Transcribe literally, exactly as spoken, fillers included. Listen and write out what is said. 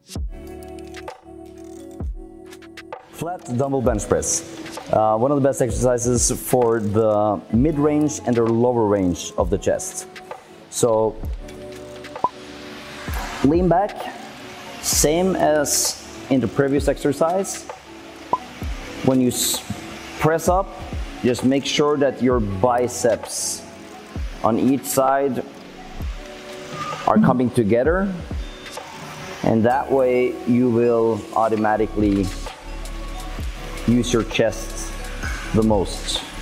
Flat dumbbell bench press. Uh, one of the best exercises for the mid-range and the lower range of the chest. So, lean back, same as in the previous exercise. When you press up, just make sure that your biceps on each side are coming together, and that way you will automatically use your chest the most.